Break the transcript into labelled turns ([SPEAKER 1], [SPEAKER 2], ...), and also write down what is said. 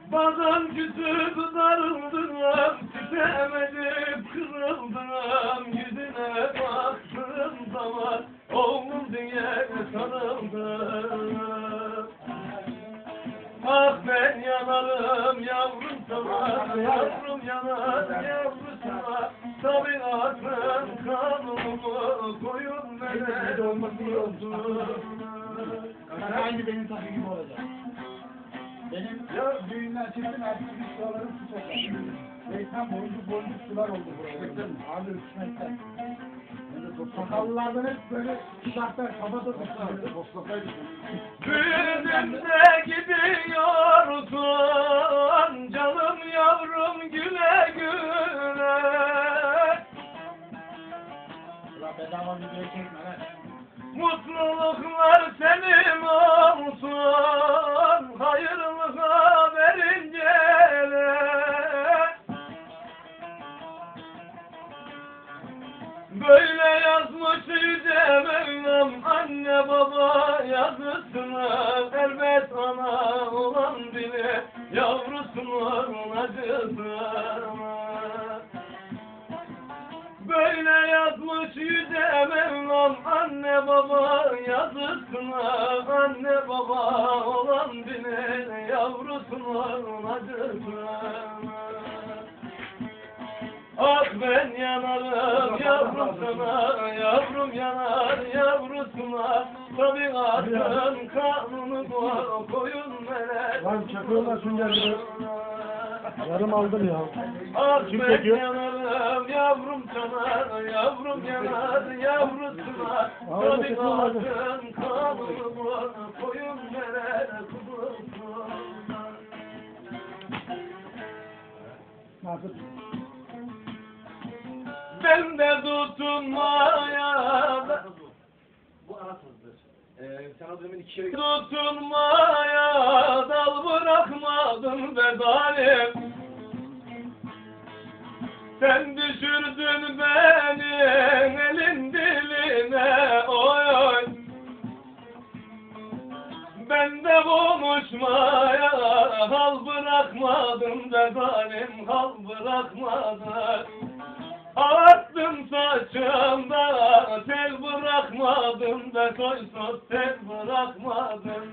[SPEAKER 1] Bazen küsüp darıldım, sitem edip kırıldım. Yüzüne baktığım zaman oğlum diye sarıldım. Ah ben yanarım yavrum sana, yavrum yanar yavrusuna. Tabiatın kanunu koyun melek olsun.
[SPEAKER 2] Aynı benim tabii gibi olacak. Benim düğünden çıktım, ertesi bir sularım su topladım. Reklam boncuk sular oldu buraya. Abi üşümekten. Sakallılardan hep böyle uzaktan kafada tutuyordu. Bosnakaydı.
[SPEAKER 1] Düğünümde gidiyorsun, canım yavrum güle güle.
[SPEAKER 2] Ulan bedava video çekme lan.
[SPEAKER 1] Mutluluklar senin olsun, hayırlığa verince. Böyle yazmış Yüce Mevlam, anne baba yazısını. Elbet ana olan bile yavrusunun acısını. Böyle yazmış Yüce Mevlam, anne baba yazısını. Anne baba olan bile yavrusunun acısını. Ah ben yanarım yavrum sana, yavrum yanar yavrusuna. Tabiatın kanunu koyun melek.
[SPEAKER 3] Lan çakıyorlar süngerleri. Yarım aldım ya.
[SPEAKER 1] Ah
[SPEAKER 3] Kim
[SPEAKER 1] ben
[SPEAKER 3] çekiyor?
[SPEAKER 1] yanarım yavrum sana, yavrum yanar yavrusuna. Tabiatın kanunu koyun melek olsun.
[SPEAKER 3] Nasıl?
[SPEAKER 1] Ben de tutunmaya,
[SPEAKER 4] Bu ana sözler. Sen o demin 2 kere...
[SPEAKER 1] tutunmaya dal bırakmadın be zalim. Sen düşürdün beni elin diline, oy oy. Ben de konuşmaya hal bırakmadım be zalim, hal bırakmadın. Attım saçımda tel bırakmadım da soysuz tel bırakmadım.